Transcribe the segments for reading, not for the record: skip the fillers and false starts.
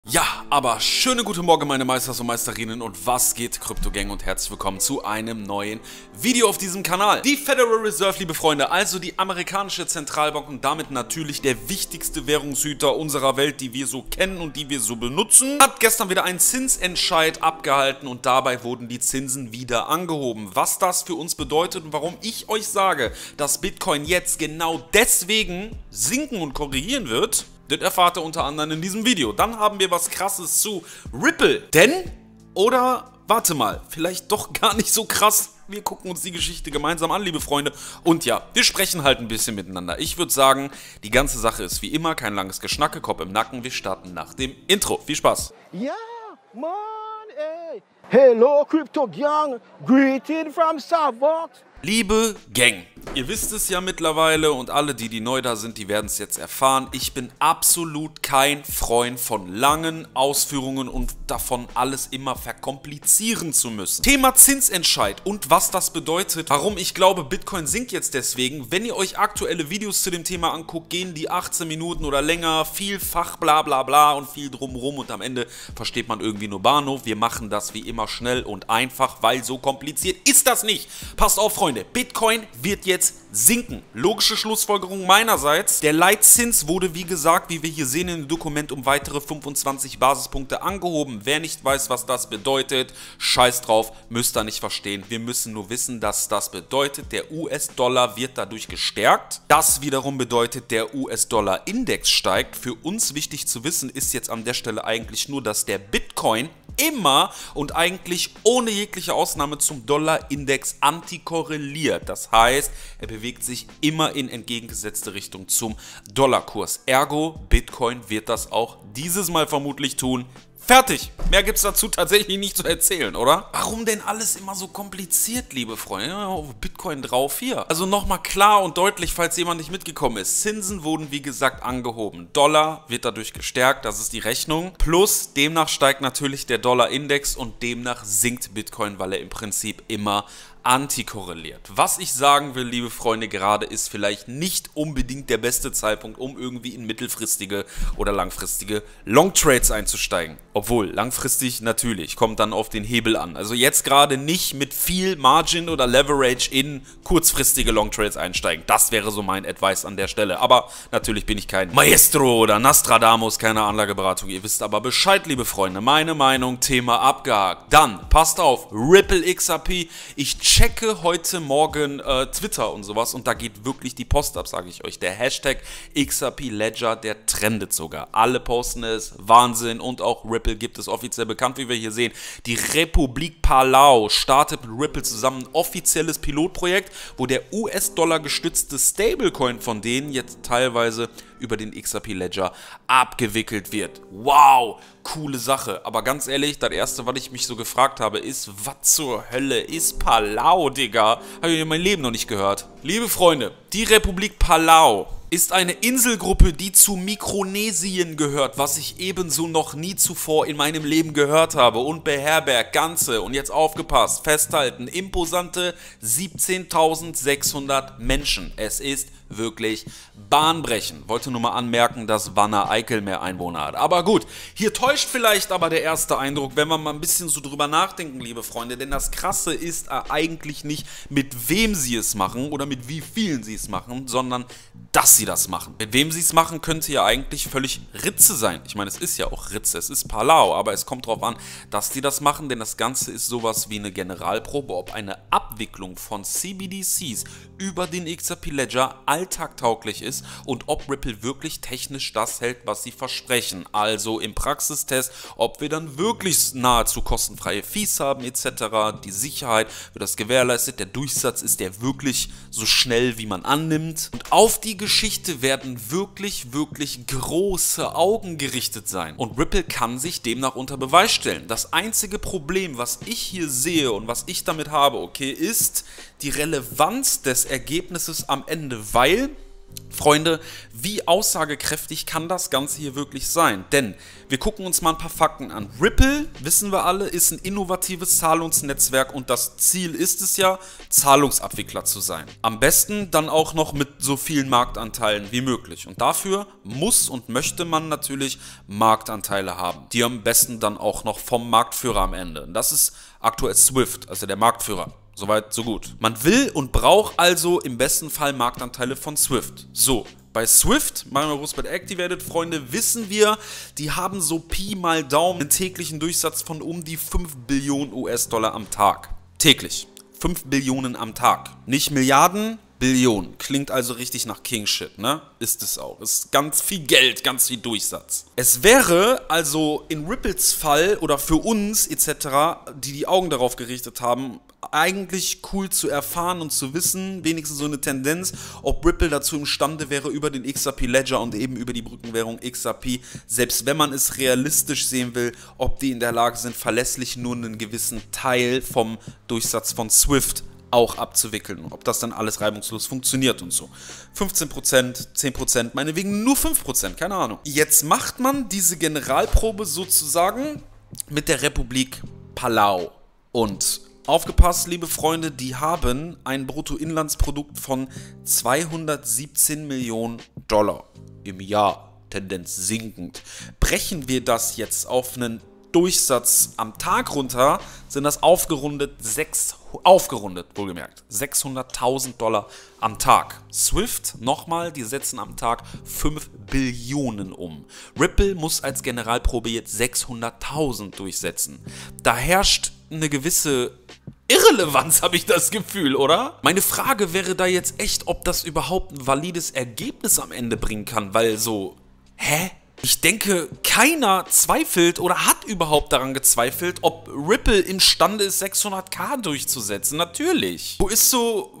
Ja, aber schönen guten Morgen meine Meisters und Meisterinnen und was geht Crypto Gang und herzlich willkommen zu einem neuen Video auf diesem Kanal. Die Federal Reserve, liebe Freunde, also die amerikanische Zentralbank und damit natürlich der wichtigste Währungshüter unserer Welt, die wir so kennen und die wir so benutzen, hat gestern wieder einen Zinsentscheid abgehalten und dabei wurden die Zinsen wieder angehoben. Was das für uns bedeutet und warum ich euch sage, dass Bitcoin jetzt genau deswegen sinken und korrigieren wird, das erfahrt ihr unter anderem in diesem Video. Dann haben wir was Krasses zu Ripple. Denn, oder, warte mal, vielleicht doch gar nicht so krass. Wir gucken uns die Geschichte gemeinsam an, liebe Freunde. Und ja, wir sprechen halt ein bisschen miteinander. Ich würde sagen, die ganze Sache ist wie immer kein langes Geschnacke, Kopf im Nacken. Wir starten nach dem Intro. Viel Spaß. Yeah, man, hey. Hello, Crypto Gang. Greeting from Starbucks. Liebe Gang, ihr wisst es ja mittlerweile und alle, die neu da sind, die werden es jetzt erfahren. Ich bin absolut kein Freund von langen Ausführungen und davon alles immer verkomplizieren zu müssen. Thema Zinsentscheid und was das bedeutet, warum ich glaube, Bitcoin sinkt jetzt deswegen. Wenn ihr euch aktuelle Videos zu dem Thema anguckt, gehen die 18 Minuten oder länger, vielfach bla bla bla und viel drumrum und am Ende versteht man irgendwie nur Bahnhof. Wir machen das wie immer schnell und einfach, weil so kompliziert ist das nicht. Passt auf, Freunde. Bitcoin wird jetzt sinken. Logische Schlussfolgerung meinerseits. Der Leitzins wurde, wie gesagt, wie wir hier sehen in dem Dokument, um weitere 25 Basispunkte angehoben. Wer nicht weiß, was das bedeutet, scheiß drauf, müsst ihr nicht verstehen. Wir müssen nur wissen, dass das bedeutet, der US-Dollar wird dadurch gestärkt. Das wiederum bedeutet, der US-Dollar-Index steigt. Für uns wichtig zu wissen ist jetzt an der Stelle eigentlich nur, dass der Bitcoin immer und eigentlich ohne jegliche Ausnahme zum Dollar-Index antikorreliert. Das heißt, er bewegt sich immer in entgegengesetzte Richtung zum Dollarkurs. Ergo, Bitcoin wird das auch dieses Mal vermutlich tun. Fertig! Mehr gibt es dazu tatsächlich nicht zu erzählen, oder? Warum denn alles immer so kompliziert, liebe Freunde? Auf Bitcoin drauf hier. Also nochmal klar und deutlich, falls jemand nicht mitgekommen ist. Zinsen wurden wie gesagt angehoben. Dollar wird dadurch gestärkt, das ist die Rechnung. Plus demnach steigt natürlich der Dollar-Index und demnach sinkt Bitcoin, weil er im Prinzip immer antikorreliert. Was ich sagen will, liebe Freunde, gerade ist vielleicht nicht unbedingt der beste Zeitpunkt, um irgendwie in mittelfristige oder langfristige Longtrades einzusteigen. Obwohl, langfristig natürlich, kommt dann auf den Hebel an. Also jetzt gerade nicht mit viel Margin oder Leverage in kurzfristige Longtrades einsteigen. Das wäre so mein Advice an der Stelle. Aber natürlich bin ich kein Maestro oder Nostradamus, keine Anlageberatung. Ihr wisst aber Bescheid, liebe Freunde. Meine Meinung, Thema abgehakt. Dann, passt auf, Ripple XRP. Ich checke heute Morgen Twitter und sowas und da geht wirklich die Post ab, sage ich euch. Der Hashtag XRP Ledger, der trendet sogar. Alle posten es, Wahnsinn, und auch Ripple gibt es offiziell bekannt, wie wir hier sehen. Die Republik Palau startet mit Ripple zusammen ein offizielles Pilotprojekt, wo der US-Dollar gestützte Stablecoin von denen jetzt teilweise über den XRP Ledger abgewickelt wird. Wow, coole Sache. Aber ganz ehrlich, das erste, was ich mich so gefragt habe, ist, was zur Hölle ist Palau, Digga? Habe ich in meinem Leben noch nicht gehört. Liebe Freunde, die Republik Palau ist eine Inselgruppe, die zu Mikronesien gehört, was ich ebenso noch nie zuvor in meinem Leben gehört habe und beherbergt ganze, und jetzt aufgepasst, festhalten, imposante 17.600 Menschen. Es ist wirklich bahnbrechend. Wollte nur mal anmerken, dass Wanne-Eickel mehr Einwohner hat. Aber gut, hier täuscht vielleicht aber der erste Eindruck, wenn wir mal ein bisschen so drüber nachdenken, liebe Freunde. Denn das Krasse ist eigentlich nicht, mit wem sie es machen oder mit wie vielen sie es machen, sondern dass sie das machen. Mit wem sie es machen, könnte ja eigentlich völlig Ritze sein. Ich meine, es ist ja auch Ritze, es ist Palau, aber es kommt darauf an, dass die das machen, denn das Ganze ist sowas wie eine Generalprobe, ob eine Abwicklung von CBDCs über den XRP Ledger alltagtauglich ist und ob Ripple wirklich technisch das hält, was sie versprechen. Also im Praxistest, ob wir dann wirklich nahezu kostenfreie Fees haben etc. Die Sicherheit wird das gewährleistet, der Durchsatz ist der wirklich so schnell, wie man annimmt. Und auf die Geschichte werden wirklich große Augen gerichtet sein. Und Ripple kann sich demnach unter Beweis stellen. Das einzige Problem, was ich hier sehe und was ich damit habe, okay, ist die Relevanz des Ergebnisses am Ende, weil Freunde, wie aussagekräftig kann das Ganze hier wirklich sein? Denn wir gucken uns mal ein paar Fakten an. Ripple, wissen wir alle, ist ein innovatives Zahlungsnetzwerk und das Ziel ist es ja, Zahlungsabwickler zu sein. Am besten dann auch noch mit so vielen Marktanteilen wie möglich. Und dafür muss und möchte man natürlich Marktanteile haben. Die am besten dann auch noch vom Marktführer am Ende. Und das ist aktuell Swift, also der Marktführer. Soweit, so gut. Man will und braucht also im besten Fall Marktanteile von Swift. So, bei Swift, machen wir Prospect Activated, Freunde, wissen wir, die haben so Pi mal Daumen einen täglichen Durchsatz von um die 5 Billionen US-Dollar am Tag. Täglich. 5 Billionen am Tag. Nicht Milliarden, Billionen. Klingt also richtig nach King-Shit, ne? Ist es auch. Ist ganz viel Geld, ganz viel Durchsatz. Es wäre also in Ripples Fall oder für uns etc., die die Augen darauf gerichtet haben, eigentlich cool zu erfahren und zu wissen, wenigstens so eine Tendenz, ob Ripple dazu imstande wäre, über den XRP Ledger und eben über die Brückenwährung XRP, selbst wenn man es realistisch sehen will, ob die in der Lage sind, verlässlich nur einen gewissen Teil vom Durchsatz von Swift auch abzuwickeln. Ob das dann alles reibungslos funktioniert und so. 15%, 10%, meinetwegen nur 5%, keine Ahnung. Jetzt macht man diese Generalprobe sozusagen mit der Republik Palau. Und aufgepasst, liebe Freunde, die haben ein Bruttoinlandsprodukt von 217 Millionen Dollar im Jahr, Tendenz sinkend. Brechen wir das jetzt auf einen Durchsatz am Tag runter, sind das aufgerundet, wohlgemerkt, 600.000 Dollar am Tag. Swift, nochmal, die setzen am Tag 5 Billionen um. Ripple muss als Generalprobe jetzt 600.000 durchsetzen. Da herrscht eine gewisse Irrelevanz, habe ich das Gefühl, oder? Meine Frage wäre da jetzt echt, ob das überhaupt ein valides Ergebnis am Ende bringen kann, weil so, hä? Ich denke, keiner zweifelt oder hat überhaupt daran gezweifelt, ob Ripple imstande ist, 600.000 durchzusetzen. Natürlich. Wo ist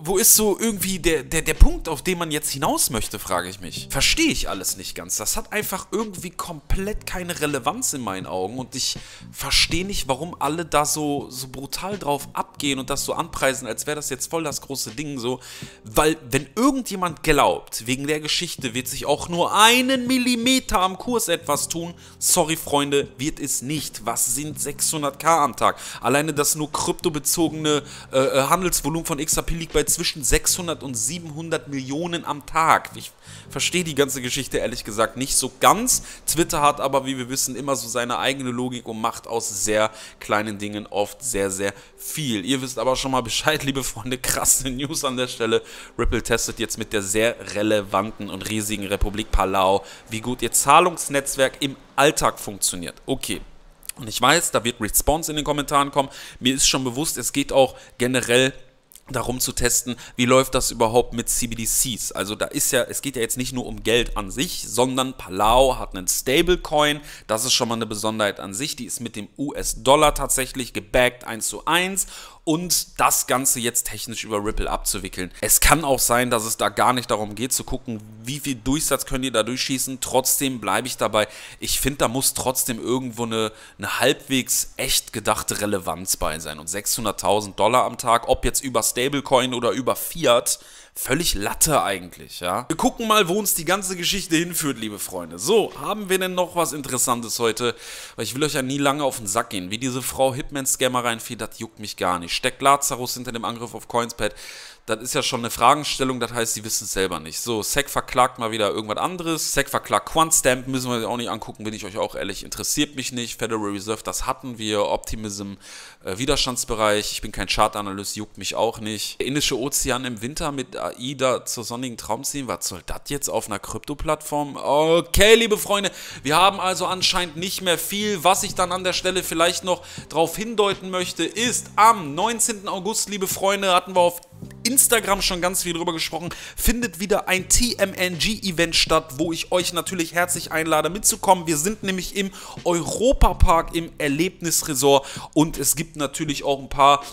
so irgendwie der Punkt, auf den man jetzt hinaus möchte, frage ich mich. Verstehe ich alles nicht ganz. Das hat einfach irgendwie komplett keine Relevanz in meinen Augen und ich verstehe nicht, warum alle da so brutal drauf abgehen und das so anpreisen, als wäre das jetzt voll das große Ding so. Weil, wenn irgendjemand glaubt, wegen der Geschichte wird sich auch nur einen Millimeter am Kurs etwas tun, sorry Freunde, wird es nicht. Was sind 600.000 am Tag? Alleine das nur kryptobezogene Handelsvolumen von XRP liegt bei zwischen 600 und 700 Millionen am Tag. Ich verstehe die ganze Geschichte ehrlich gesagt nicht so ganz. Twitter hat aber, wie wir wissen, immer so seine eigene Logik und macht aus sehr kleinen Dingen oft sehr, sehr viel. Ihr wisst aber schon mal Bescheid, liebe Freunde, krasse News an der Stelle. Ripple testet jetzt mit der sehr relevanten und riesigen Republik Palau, wie gut ihr Zahlungsnetzwerk im Alltag funktioniert. Okay. Und ich weiß, da wird Response in den Kommentaren kommen. Mir ist schon bewusst, es geht auch generell darum zu testen, wie läuft das überhaupt mit CBDCs. Also da ist ja, es geht ja jetzt nicht nur um Geld an sich, sondern Palau hat einen Stablecoin, das ist schon mal eine Besonderheit an sich, die ist mit dem US-Dollar tatsächlich gebackt 1:1 und das Ganze jetzt technisch über Ripple abzuwickeln. Es kann auch sein, dass es da gar nicht darum geht zu gucken, wie viel Durchsatz könnt ihr da durchschießen, trotzdem bleibe ich dabei. Ich finde, da muss trotzdem irgendwo eine halbwegs echt gedachte Relevanz bei sein und 600.000 Dollar am Tag, ob jetzt über Stablecoin oder über Fiat, völlig Latte eigentlich, ja. Wir gucken mal, wo uns die ganze Geschichte hinführt, liebe Freunde. So, haben wir denn noch was Interessantes heute? Weil ich will euch ja nie lange auf den Sack gehen. Wie diese Frau Hitman-Scammer reinfiel, das juckt mich gar nicht. Steckt Lazarus hinter dem Angriff auf Coinspad? Das ist ja schon eine Fragestellung, das heißt, sie wissen es selber nicht. So, SEC verklagt mal wieder irgendwas anderes. SEC verklagt QuantStamp, müssen wir auch nicht angucken, bin ich euch auch ehrlich. Interessiert mich nicht. Federal Reserve, das hatten wir. Optimism, Widerstandsbereich. Ich bin kein Chartanalyst, juckt mich auch nicht. Der Indische Ozean im Winter mit AIDA zur sonnigen Traumziehen. Was soll das jetzt auf einer Krypto-Plattform? Okay, liebe Freunde, wir haben also anscheinend nicht mehr viel. Was ich dann an der Stelle vielleicht noch darauf hindeuten möchte, ist am 19. August, liebe Freunde, hatten wir auf Instagram schon ganz viel drüber gesprochen, findet wieder ein TMNG-Event statt, wo ich euch natürlich herzlich einlade mitzukommen. Wir sind nämlich im Europapark im Erlebnisresort und es gibt natürlich auch ein paar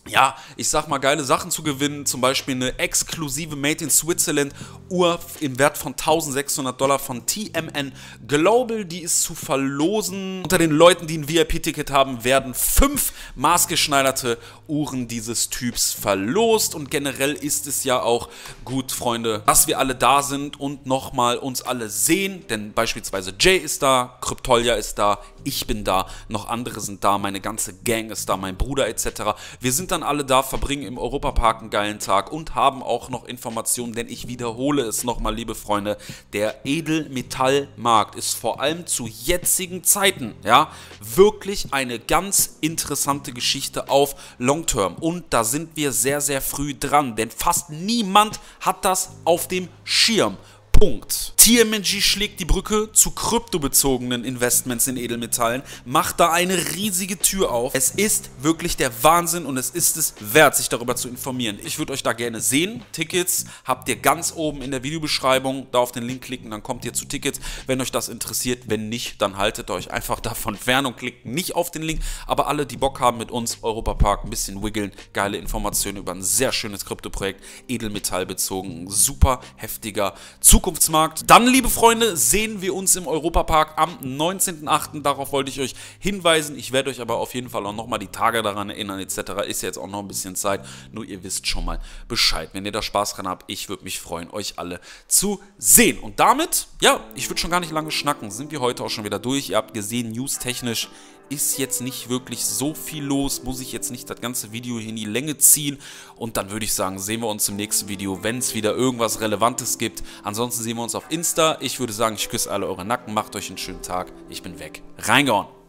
ja, ich sag mal, geile Sachen zu gewinnen, zum Beispiel eine exklusive Made in Switzerland Uhr im Wert von $1600 von TMN Global, die ist zu verlosen. Unter den Leuten, die ein VIP-Ticket haben, werden 5 maßgeschneiderte Uhren dieses Typs verlost und generell ist es ja auch gut, Freunde, dass wir alle da sind und nochmal uns alle sehen, denn beispielsweise Jay ist da, Kryptolja ist da, ich bin da, noch andere sind da, meine ganze Gang ist da, mein Bruder etc. Wir sind dann alle da, verbringen im Europapark einen geilen Tag und haben auch noch Informationen, denn ich wiederhole es nochmal, liebe Freunde, der Edelmetallmarkt ist vor allem zu jetzigen Zeiten, ja, wirklich eine ganz interessante Geschichte auf Long Term und da sind wir sehr, sehr früh dran, denn fast niemand hat das auf dem Schirm. Punkt. TMNG schlägt die Brücke zu kryptobezogenen Investments in Edelmetallen, macht da eine riesige Tür auf. Es ist wirklich der Wahnsinn und es ist es wert, sich darüber zu informieren. Ich würde euch da gerne sehen. Tickets habt ihr ganz oben in der Videobeschreibung. Da auf den Link klicken, dann kommt ihr zu Tickets, wenn euch das interessiert. Wenn nicht, dann haltet euch einfach davon fern und klickt nicht auf den Link. Aber alle, die Bock haben mit uns, Europapark, ein bisschen wiggeln, geile Informationen über ein sehr schönes Kryptoprojekt, Edelmetall bezogen, super heftiger Zukunftsmarkt. Dann, liebe Freunde, sehen wir uns im Europapark am 19.08. Darauf wollte ich euch hinweisen. Ich werde euch aber auf jeden Fall auch nochmal die Tage daran erinnern etc. Ist ja jetzt auch noch ein bisschen Zeit. Nur ihr wisst schon mal Bescheid. Wenn ihr da Spaß dran habt, ich würde mich freuen, euch alle zu sehen. Und damit, ja, ich würde schon gar nicht lange schnacken. Sind wir heute auch schon wieder durch. Ihr habt gesehen, newstechnisch ist jetzt nicht wirklich so viel los, muss ich jetzt nicht das ganze Video hier in die Länge ziehen und dann würde ich sagen, sehen wir uns im nächsten Video, wenn es wieder irgendwas Relevantes gibt. Ansonsten sehen wir uns auf Insta. Ich würde sagen, ich küsse alle eure Nacken, macht euch einen schönen Tag, ich bin weg. Reingehauen!